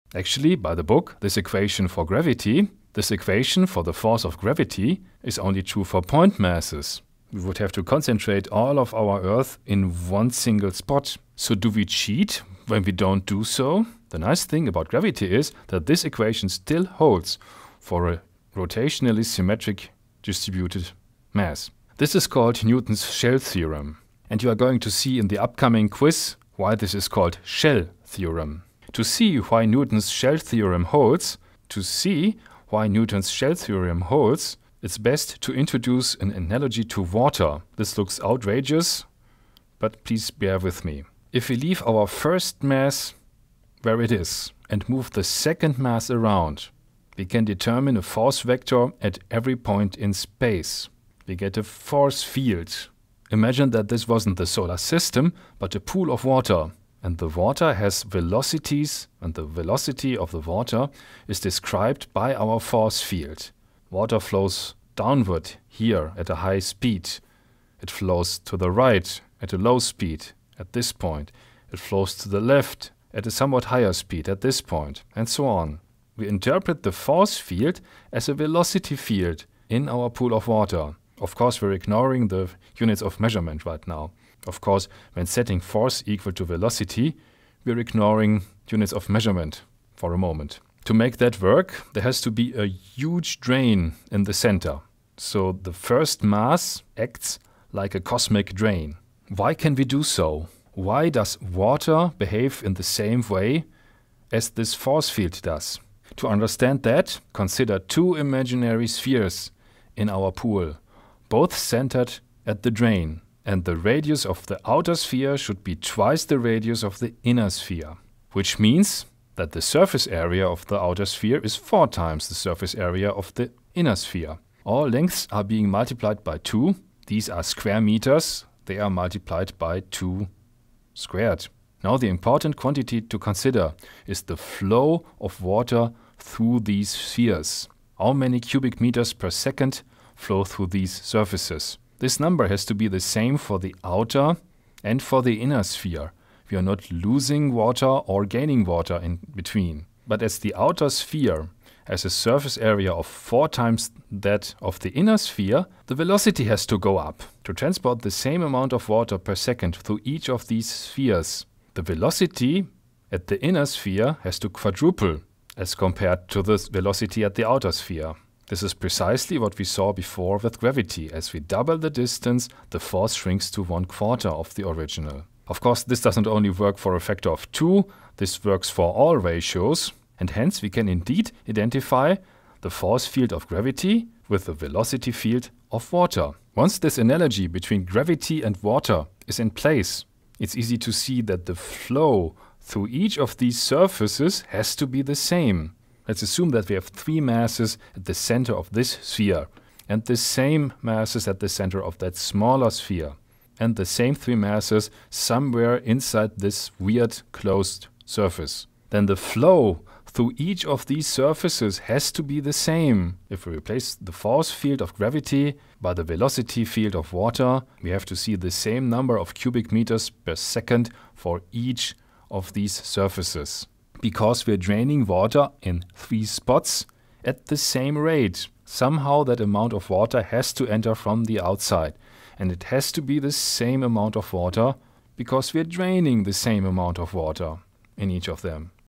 Actually, by the book, this equation for gravity, this equation for the force of gravity is only true for point masses. We would have to concentrate all of our Earth in one single spot. So do we cheat when we don't do so? The nice thing about gravity is that this equation still holds for a rotationally symmetric distributed mass. This is called Newton's shell theorem. And you are going to see in the upcoming quiz why this is called shell theorem. To see why Newton's shell theorem holds, it's best to introduce an analogy to water. This looks outrageous, but please bear with me. If we leave our first mass where it is and move the second mass around, we can determine a force vector at every point in space. We get a force field. Imagine that this wasn't the solar system, but a pool of water. And the water has velocities, and the velocity of the water is described by our force field. Water flows downward here at a high speed. It flows to the right at a low speed at this point. It flows to the left at a somewhat higher speed at this point, and so on. We interpret the force field as a velocity field in our pool of water. Of course, we're ignoring the units of measurement right now. Of course, when setting force equal to velocity, we're ignoring units of measurement for a moment. To make that work, there has to be a huge drain in the center. So the first mass acts like a cosmic drain. Why can we do so? Why does water behave in the same way as this force field does? To understand that, consider two imaginary spheres in our pool, both centered at the drain. And the radius of the outer sphere should be twice the radius of the inner sphere, which means that the surface area of the outer sphere is 4 times the surface area of the inner sphere. All lengths are being multiplied by 2. These are square meters. They are multiplied by 2 squared. Now the important quantity to consider is the flow of water through these spheres. How many cubic meters per second flow through these surfaces? This number has to be the same for the outer and for the inner sphere. We are not losing water or gaining water in between. But as the outer sphere has a surface area of 4 times that of the inner sphere, the velocity has to go up. To transport the same amount of water per second through each of these spheres, the velocity at the inner sphere has to quadruple as compared to the velocity at the outer sphere. This is precisely what we saw before with gravity. As we double the distance, the force shrinks to 1/4 of the original. Of course, this doesn't only work for a factor of 2, this works for all ratios, and hence we can indeed identify the force field of gravity with the velocity field of water. Once this analogy between gravity and water is in place, it's easy to see that the flow through each of these surfaces has to be the same. Let's assume that we have 3 masses at the center of this sphere, and the same masses at the center of that smaller sphere, and the same 3 masses somewhere inside this weird closed surface. Then the flow through each of these surfaces has to be the same. If we replace the force field of gravity by the velocity field of water, we have to see the same number of cubic meters per second for each of these surfaces. Because we're draining water in 3 spots at the same rate. Somehow that amount of water has to enter from the outside. And it has to be the same amount of water because we're draining the same amount of water in each of them.